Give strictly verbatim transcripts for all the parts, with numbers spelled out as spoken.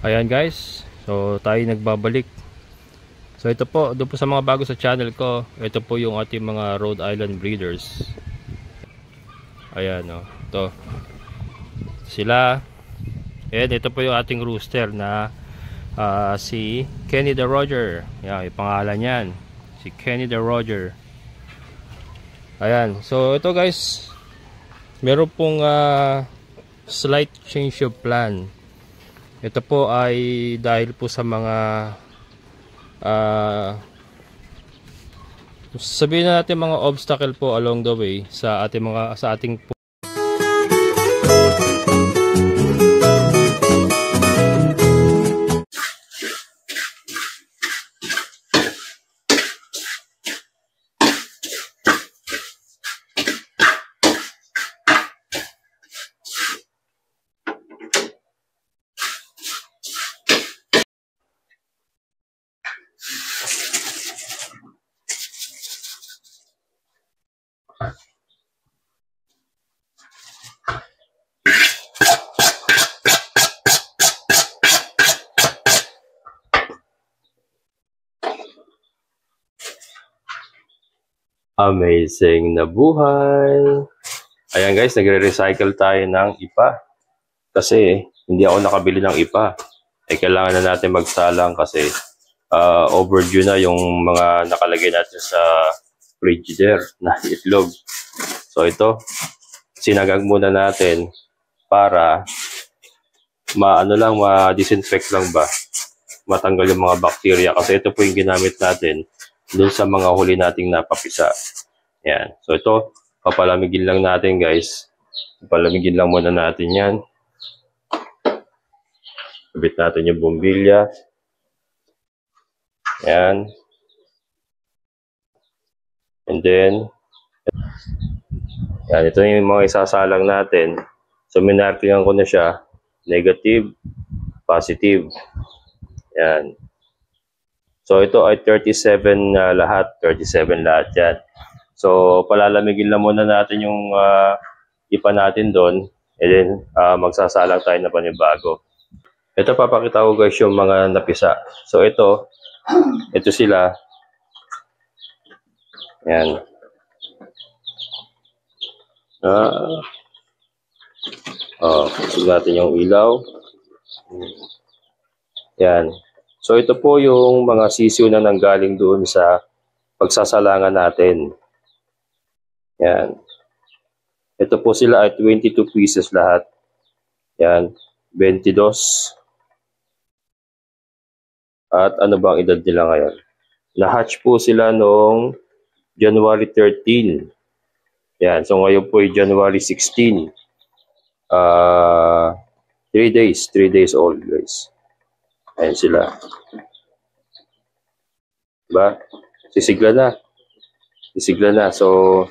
Ayan guys, so tayo nagbabalik. So ito po, doon po sa mga bago sa channel ko, ito po yung ating mga Rhode Island breeders. Ayan o, oh, ito sila. And ito po yung ating rooster na uh, si Kenny the Roger. Ayan, yung pangalan yan, si Kenny the Roger. Ayan, so ito guys, meron pong uh, slight change of plan. Ito po ay dahil po sa mga uh, sabihin natin mga obstacle po along the way sa ating mga sa ating po. Amazing na buhay. Ayan guys, nagre-recycle tayo ng I P A. Kasi hindi ako nakabili ng I P A. Eh kailangan na natin magsalang kasi uh, overdue na yung mga nakalagay natin sa frigidaire na itlog. So ito, sinagag muna natin para maano lang, ma-disinfect lang ba, matanggal yung mga bacteria kasi ito po yung ginamit natin dun sa mga huli nating napapisa. Yan. So ito, papalamigin lang natin guys. Papalamigin lang muna natin yan. Kabit natin yung bumbilya. Yan. And then, yan. Ito yung mga isasalang natin. So minarkingan ko na siya. Negative, positive. Yan. So ito ay thirty-seven uh, lahat, thirty-seven lahat yan. So palalamigin lang muna natin yung uh, I P A natin doon, and then uh, magsasalang tayo na panibago. Ito papakita ko guys yung mga napisa. So ito, ito sila. Yan. Ah. Oh, tignan natin yung ilaw. Yan. So ito po yung mga sisiw na nanggaling doon sa pagsasalangan natin. Yan. Ito po sila ay twenty-two pieces lahat. Yan. twenty-two. At ano bang edad nila ngayon? Na-hatch po sila noong January thirteen. Yan. So ngayon po ay January sixteen. Uh, three days. three days old guys. Ayan sila. Diba? Sisigla na. Sisigla na. So,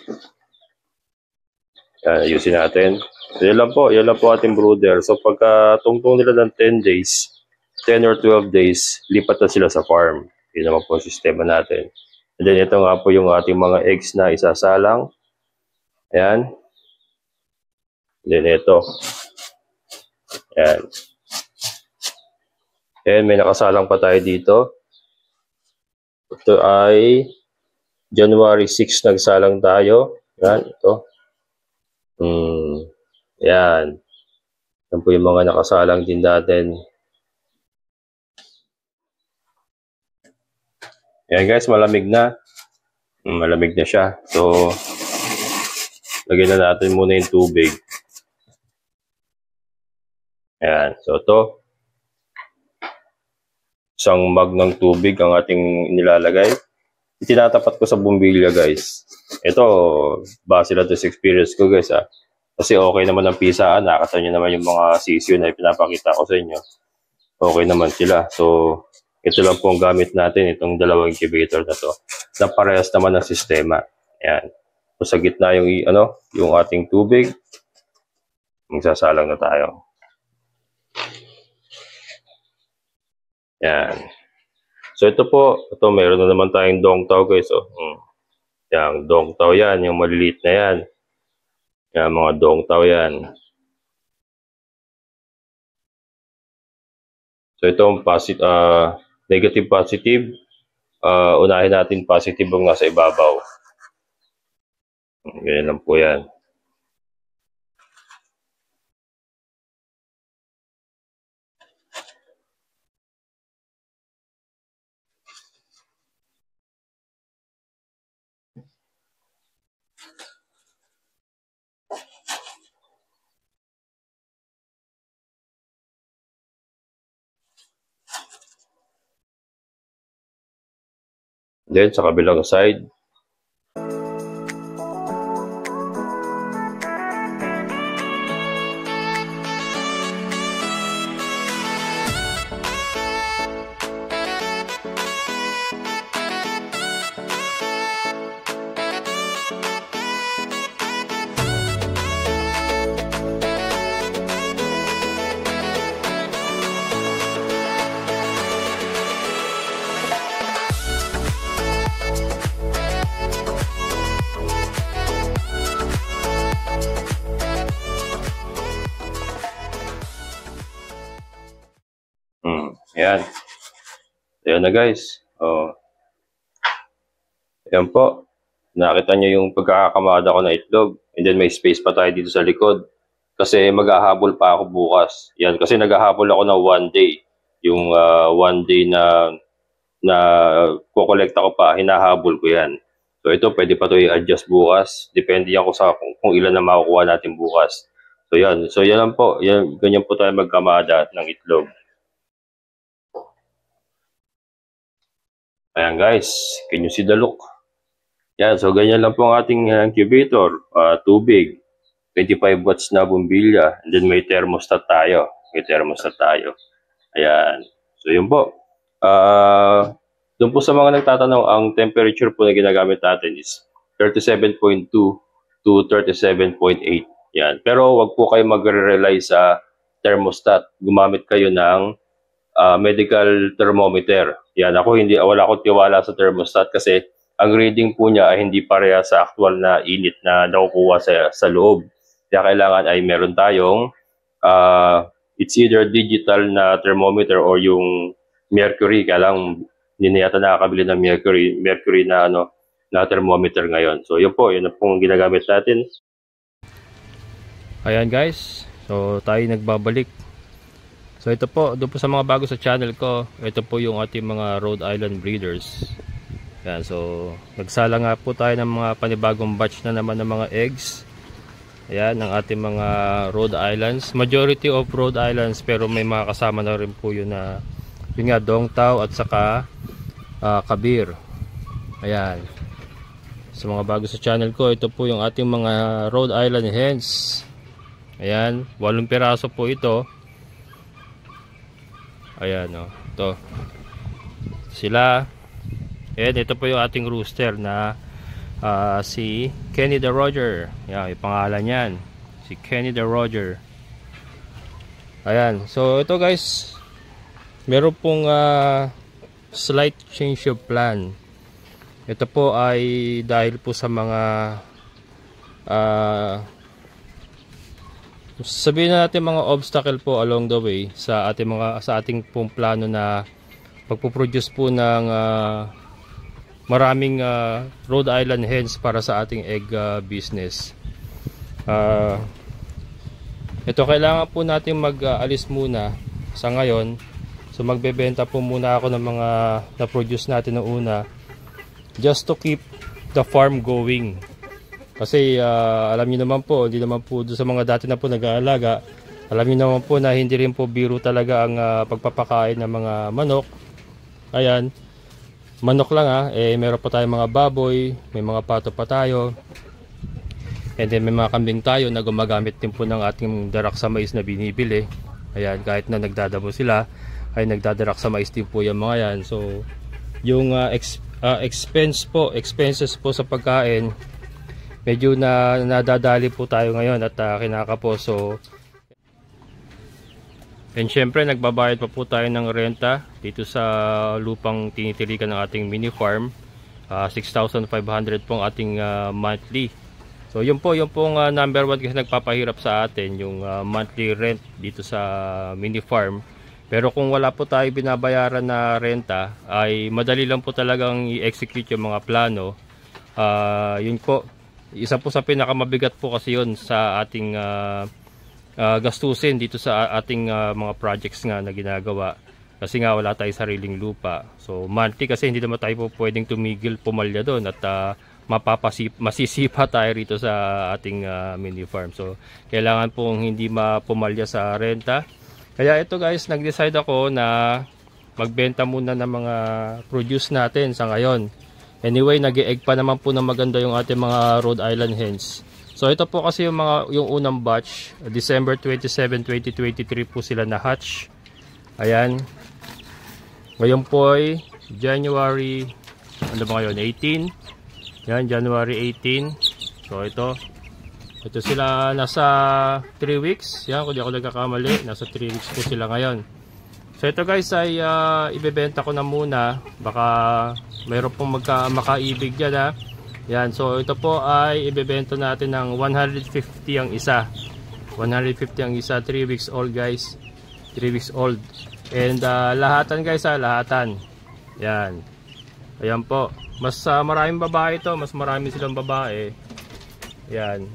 yan, ayusin natin. So, yan lang po. Yan lang po ating brooder. So, pagka tungtong nila ng ten days, ten or twelve days, lipat na sila sa farm. Yun naman po ang sistema natin. And then, ito nga po yung ating mga eggs na isasalang. Ayan. And then, ito. Ayan. And may nakasalang pa tayo dito. Ito ay January sixth nagsalang tayo. Yan, ito. Hmm. Yan. Yan po yung mga nakasalang din natin. Yan guys, malamig na. Malamig na siya. So, lagyan na natin muna yung tubig. Yan. So, ito. Isang mug ng tubig ang ating nilalagay. Itinatapat ko sa bumbilya guys. Ito, base lang sa experience ko guys ha. Kasi okay naman ang pisaan. Nakakita nyo naman yung mga sisyo na ipinapakita ko sa inyo. Okay naman sila. So, ito lang po ang gamit natin. Itong dalawang incubator na to. Na parehas naman ang sistema. Ayan. So, sa gitna yung, ano, yung ating tubig. Magsasalang na tayo. Yan. So ito po, ito meron na naman tayong dongtaw guys. Oh. Hmm. Yang dongtaw yan, yung maliliit na yan. Yan, mga dongtaw yan. So itong positive, uh, negative positive, uh, unahin natin positive ang nasa ibabaw. Ganyan lang po yan. Then sa kabilang side, Hmm, yan. Ayan na guys. Oh. Ayan po. Nakita nyo yung pagkakakamada ko na itlog. And then may space pa tayo dito sa likod. Kasi maghahabol pa ako bukas. Yan. Kasi naghahabol ako ng one day. Yung uh, one day na na kukolekta ko pa, hinahabol ko yan. So ito, pwede pa ito i-adjust bukas. Depende yan kung, sa, kung, kung ilan na makukuha natin bukas. So yan. So yan lang po. Yan, ganyan po tayo magkamada ng itlog. Ayan guys, can you see the look? Yan, so ganyan lang po ang ating uh, incubator. Uh, tubig, twenty-five watts na bumbilya, and then may thermostat tayo. May thermostat tayo. Ayan, so yun po. Uh, doon po sa mga nagtatanong, ang temperature po na ginagamit natin is thirty-seven point two to thirty-seven point eight. Yan, pero wag po kayo magre-rely sa thermostat. Gumamit kayo ng uh, medical thermometer. Yan, ako hindi, wala akong tiwala sa thermostat kasi ang reading po niya ay hindi pareha sa actual na init na nakukuha sa, sa loob. Kaya kailangan ay meron tayong, uh, it's either digital na thermometer or yung mercury. Kaya lang, hindi na yata nakakabili ng mercury, mercury na, ano, na thermometer ngayon. So yun po, yun na pong ginagamit natin. Ayan guys, so tayo nagbabalik. So ito po, doon po sa mga bago sa channel ko, ito po yung ating mga Rhode Island breeders. Yan, so nagsala nga po tayo ng mga panibagong batch na naman ng mga eggs. Ayan, ng ating mga Rhode Islands. Majority of Rhode Islands, pero may mga kasama na rin po yun na, yun nga, Dongtao at saka uh, Kabir. Ayan. Sa mga bago sa channel ko, ito po yung ating mga Rhode Island hens. Ayan, walong piraso po ito. Ayan o, oh, ito sila. And ito po yung ating rooster na uh, si Kenny the Roger. Ayan, yung pangalan yan, si Kenny the Roger. Ayan, so ito guys, meron pong uh, slight change of plan. Ito po ay dahil po sa mga uh, sabihin na natin mga obstacle po along the way sa ating mga sa ating pong plano na pagpo-produce po ng uh, maraming uh, Rhode Island hens para sa ating egg uh, business. Uh, ito kailangan po natin mag-alis uh, muna sa ngayon. So magbebenta po muna ako ng mga na-produce natin noong una just to keep the farm going. Kasi uh, alam niyo naman po, hindi naman po doon sa mga dati na po nag-aalaga, alam niyo naman po na hindi rin po biro talaga ang uh, pagpapakain ng mga manok. Ayan, manok lang ha, eh meron pa tayong mga baboy, may mga pato pa tayo, and then may mga kambing tayo na gumagamit din po ng ating darak sa mais na binibili. Ayan, kahit na nagdadabo sila, ay nagdadarak sa mais din po yung mga yan. So, yung uh, ex, uh, expense po, expenses po sa pagkain, medyo na nadadali po tayo ngayon at uh, kinakapo. So, and syempre nagbabayad pa po tayo ng renta dito sa lupang tinitilikan ng ating mini farm. uh, six thousand five hundred pong ating uh, monthly. So yun po, yun pong uh, number one kasi nagpapahirap sa atin, yung uh, monthly rent dito sa mini farm. Pero kung wala po tayo binabayaran na renta, ay madali lang po talagang i-execute yung mga plano. Uh, yun po, isa po sa pinakamabigat po kasi yun sa ating uh, uh, gastusin dito sa ating uh, mga projects nga na ginagawa. Kasi nga wala tayong sariling lupa. So monthly kasi hindi naman tayo po pwedeng tumigil pumalya doon at uh, mapapasip, masisipa tayo rito sa ating uh, mini farm. So kailangan pong hindi mapumalya sa renta. Kaya ito guys, nag-decide ako na magbenta muna ng mga produce natin sa ngayon. Anyway, nag-e-egg pa naman po na maganda yung ating mga Rhode Island hens. So ito po kasi yung mga yung unang batch, December twenty-seven, twenty twenty-three po sila na hatch. Ayan. Ngayon po ay January, ano ba ngayon, eighteen. Yan, January eighteen. So ito, ito sila nasa three weeks. Yan, kung di ako nagkakamali, nasa three weeks po sila ngayon. So ito guys ay uh, ibebenta ko na muna. Baka mayroon pong magka, makaibig dyan ha. Yan, so ito po ay ibebenta natin ng one hundred fifty ang isa. one hundred fifty ang isa, three weeks old guys. three weeks old. And uh, lahatan guys ha, lahatan. Yan. Ayan po. Mas uh, maraming babae ito, mas marami silang babae. Yan.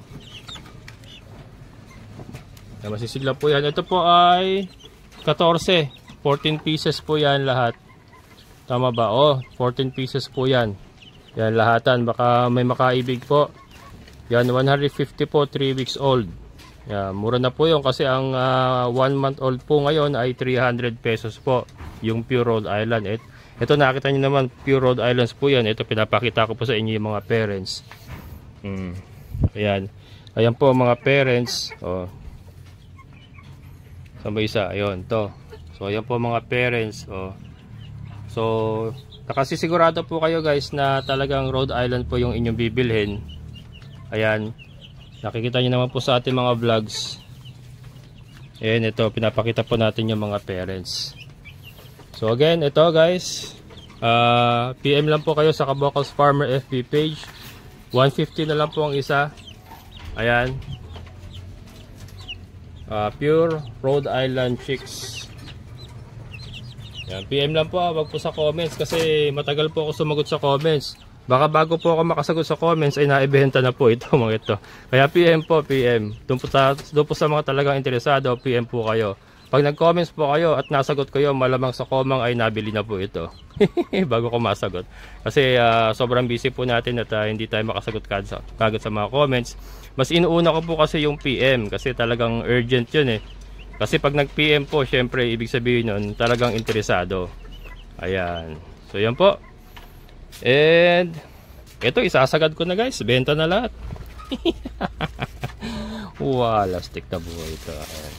Yan, masisigla po yan. Ito po ay fourteen. fourteen pieces po yan lahat. Tama ba? Oh, fourteen pieces po yan. Yan, lahatan. Baka may makaibig po. Yan, one hundred fifty po, three weeks old. Yan, mura na po yun kasi ang uh, one month old po ngayon ay three hundred pesos po. Yung pure Rhode Island. Et, ito nakita nyo naman, pure Rhode Islands po yan. Ito pinapakita ko po sa inyo yung mga parents. Hmm. Ayan. Ayan po mga parents. Oh. Saan ba isa? Ayun, to. So, ayan po mga parents. Oh. So, nakasisigurado po kayo guys na talagang Rhode Island po yung inyong bibilhin. Ayan. Nakikita nyo naman po sa ating mga vlogs. Ayan, ito. Pinapakita po natin yung mga parents. So, again, ito guys. Uh, P M lang po kayo sa Kabokals Farmer F B page. one fifty na lang po ang isa. Ayan. Uh, pure Rhode Island chicks. Yan, P M lang po, wag po sa comments kasi matagal po ako sumagot sa comments. Baka bago po ako makasagot sa comments ay naibenta na po ito mga ito. Kaya P M po, P M. Doon po sa, doon po sa mga talagang interesado, P M po kayo. Pag nag-comments po kayo at nasagot kayo, malamang sa comment ay nabili na po ito. Bago ko masagot. Kasi uh, sobrang busy po natin at uh, hindi tayo makasagot kagad sa, kagad sa mga comments. Mas inuuna ko po kasi yung P M kasi talagang urgent yun eh. Kasi pag nag-P M po, syempre ibig sabihin nun talagang interesado. Ayan. So yan po. And ito isasagad ko na guys. Benta na lahat. Wala, stick na buhay ito. Ayan.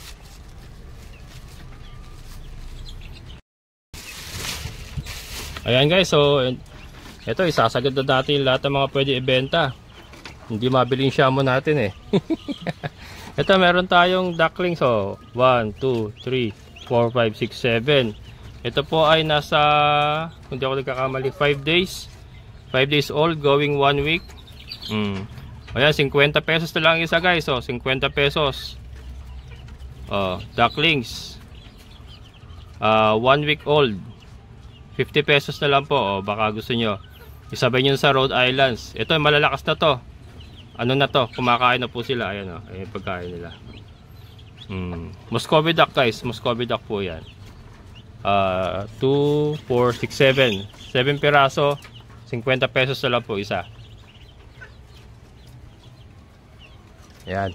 Ayan guys, so ito isasagad na natin lahat ng mga pwede ibenta. Hindi mabiling shamo natin eh. Ito meron tayong ducklings, so one, two, three, four, five, six, seven. Ito po ay nasa, kung di ako nagkakamali, five days. five days old, going one week. Hmm. Ayan, fifty pesos na lang isa guys, so fifty pesos. Oh, ducklings. Uh, one week old. fifty pesos na lang po, oh, baka gusto nyo. Isabay nyo sa Rhode Islands. Ito, malalakas na to. Ano na to? Kumakain na po sila. Ayan o, oh. Ayan yung pagkain nila. Hmm. Muscovy duck guys. Muscovy duck po yan. Uh, two, four, six, seven. seven piraso. fifty pesos na lang po isa. Ayan.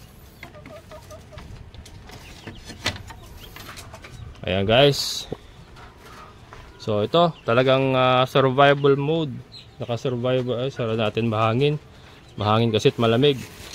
Ayan guys. So ito, talagang uh, survival mode. Naka-survival. Ay, sara natin mahangin. Mahangin kasi at malamig.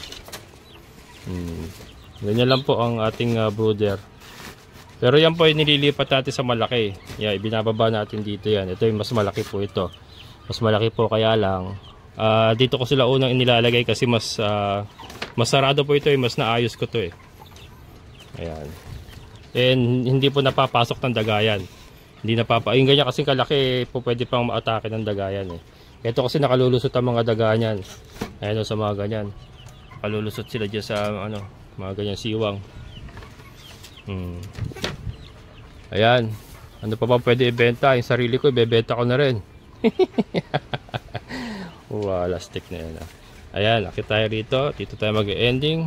Hmm. Ganyan lang po ang ating uh, brooder. Pero yan po ay nililipat natin sa malaki. Yeah, ibinababa natin dito yan. Ito yung mas malaki po ito. Mas malaki po kaya lang. Uh, dito ko sila unang inilalagay kasi mas uh, masarado po ito eh. Mas naayos ko to eh. Ayan. And hindi po napapasok ng dagayan. Hindi napapa. Yung ganyan kasi kalaki po pwede pang ma-atake ng dagayan eh. Ito kasi nakalulusot ang mga dagayan. Ayan o sa mga ganyan. Nakalulusot sila dyan sa ano, mga ganyan siwang. Hmm. Ayan. Ano pa ba pwede ibenta? Yung sarili ko, ibebenta ko na rin. Wala, stick na yan. Ah. Ayan, akit tayo rito. Dito tayo mag-ending.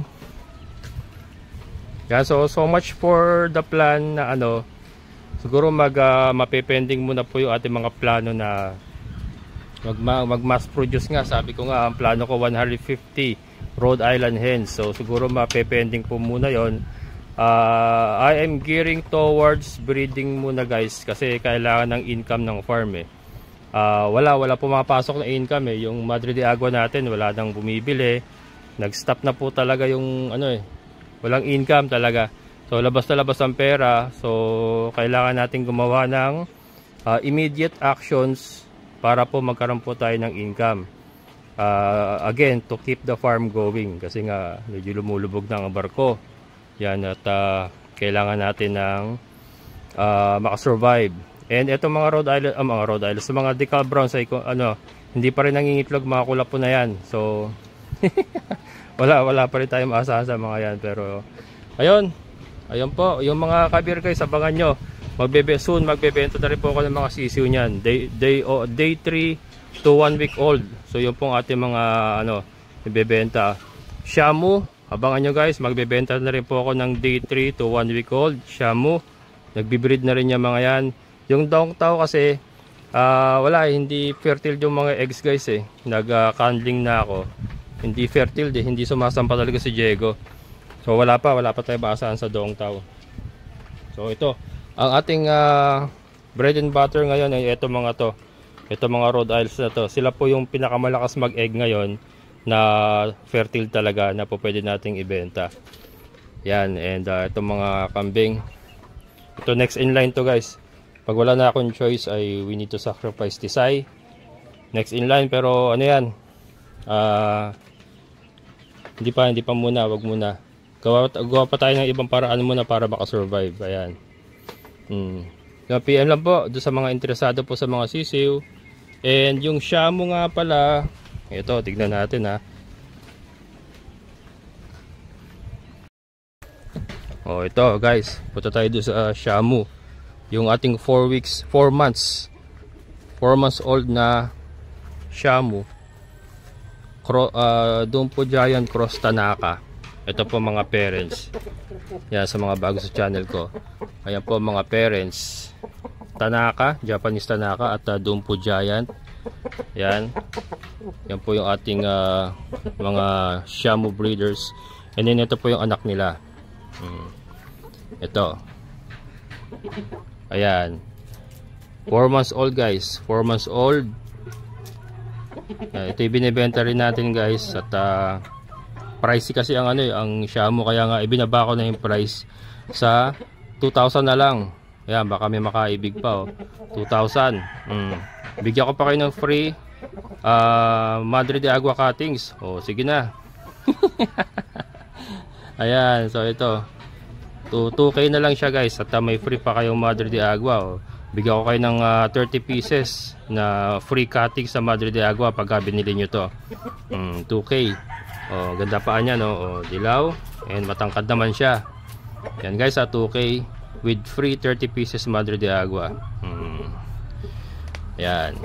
Yeah, so, so much for the plan na ano. Siguro mag, uh, mapepending muna po yung ating mga plano na mag, mag mass produce nga. Sabi ko nga, ang plano ko one hundred fifty Rhode Island hens. So, siguro mapepending po muna yon. Uh, I am gearing towards breeding muna guys. Kasi kailangan ng income ng farm eh. Uh, wala, wala pumapasok na income eh. Yung Madre de Agua natin, wala nang bumibili. Nag-stop na po talaga yung ano eh. Walang income talaga. So labas na labas ang pera. So kailangan natin gumawa ng uh, immediate actions para po magkaroon po tayo ng income. Uh, again, to keep the farm going. Kasi nga medyo lumulubog na ang barko. Yan at uh, kailangan natin ng uh, makasurvive. And itong mga Rhode Island, ah, mga Rhode Island, sa mga decal browns ay ano, hindi pa rin nangingitlog, mga kulap po na yan. So wala wala pa rin tayong maasahan sa mga yan, pero ayun ayun po yung mga kabir guys, abangan nyo, magbebe soon magbebenta na rin po ako ng mga sisiw niyan, day day oh, day three to one week old. So yun pong ating mga ano ibebenta. Shamu, abangan nyo guys, magbebenta na rin po ako ng day three to one week old Shamu. Nagbibreed na rin yung mga yan. Yung Dong Tao kasi uh, wala, hindi fertile yung mga eggs guys eh. Nag-candling uh, na ako, hindi fertile eh, hindi sumasampa talaga si Diego. So wala pa, wala pa tayo maasahan sa Dong Tao. So ito, ang ating uh, bread and butter ngayon ay ito mga to. Ito mga Rhode Isles na to. Sila po yung pinakamalakas mag-egg ngayon na fertile talaga na po pwede nating ibenta. Yan, and uh, ito mga kambing. Ito next in line to guys. Pag wala na akong choice ay we need to sacrifice Tisay. Next in line, pero ano yan? Ah... Uh, Hindi pa, hindi pa muna, wag muna. Gawa, gawa pa tayo ng ibang paraan muna para makasurvive. Ayan. Hmm. Yung P M lang po doon sa mga interesado po sa mga sisiw. And yung Shamu nga pala, ito, tignan natin ha. Oh, ito guys, punta tayo doon sa uh, Shamu. Yung ating four weeks, four months, four months old na Shamu. Cro, uh, doon po Giant Cross Tanaka. Ito po mga parents. Yan sa mga bago sa channel ko. Ayan po mga parents. Tanaka, Japanese Tanaka at uh, doon po Giant. Yan. Yan po yung ating uh, mga Shamu breeders. And then ito po yung anak nila. Hmm. Ito. Ayan. four months old guys. four months old. Uh, ito yung binibenta rin natin guys at uh, pricey kasi ang ano eh, ang Shamu, kaya nga ibinaba ko na yung price sa two thousand na lang. Ayan, baka may makaibig pa oh. two thousand. Mm. Bigyan ko pa kayo ng free uh, Madre de Agua cuttings. Oh, sige na. Ayan, so ito two K na lang siya guys at uh, may free pa kayong Madre de Agua oh. Bigyan ko kayo ng uh, thirty pieces na free cutting sa Madre de Agua pagka binili nyo to. Mm, two K. Oh, ganda pa niya no. Oh, dilaw and matangkad naman siya. Yan guys, sa two K with free thirty pieces Madre de Agua. Mm. Yan.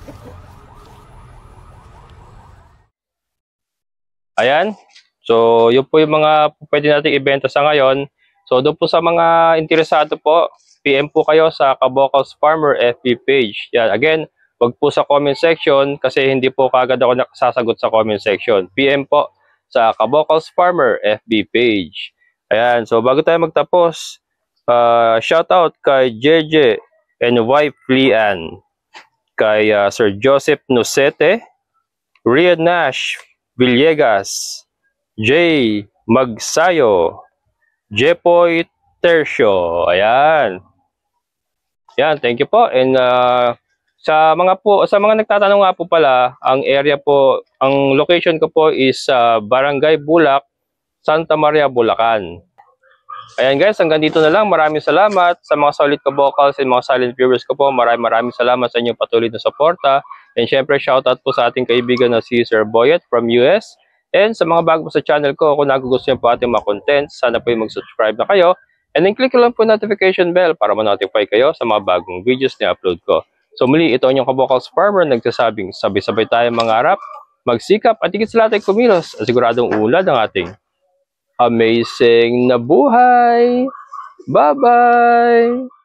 Ayan. So, yun po yung mga pwede nating ibenta sa ngayon. So, doon po sa mga interesado po, P M po kayo sa Cabocals Farmer F B page. Yan. Again, wag po sa comment section kasi hindi po kagad ako nakasasagot sa comment section. P M po sa Cabocals Farmer F B page. Ayan. So, bago tayo magtapos, uh, shout out kay J J and wife Lian, kay uh, Sir Joseph Nocete, Rian Nash Villegas, Jay Magsayo, Jepoy Tercio. Ayan. Yan, thank you po. And uh, sa mga po sa mga nagtatanong nga po pala, ang area po, ang location ko po is uh, Barangay Bulak, Santa Maria, Bulacan. Ayan guys, hanggang dito na lang. Maraming salamat sa mga solid kabokals and mga silent viewers ko po. Maraming maraming salamat sa inyong patuloy na suporta. And syempre, shoutout po sa ating kaibigan na si Sir Boyet from U S. And sa mga bago po sa channel ko, kung nagugustuhan po ating mga content, sana po yung mag-subscribe na kayo. And then click lang po notification bell para ma-notify kayo sa mga bagong videos na upload ko. So muli, ito ang inyong Kabokals Farmer nagsasabing sabay-sabay tayo mangarap, magsikap at higit sa lahat ay kumilos at siguradong ulad ang ating amazing na buhay. Bye-bye!